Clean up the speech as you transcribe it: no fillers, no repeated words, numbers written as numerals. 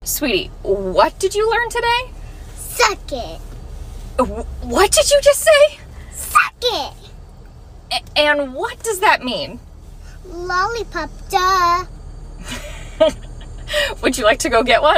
Sweetie, what did you learn today? Suck it. What did you just say? Suck it. And what does that mean? Lollipop, duh. Would you like to go get one?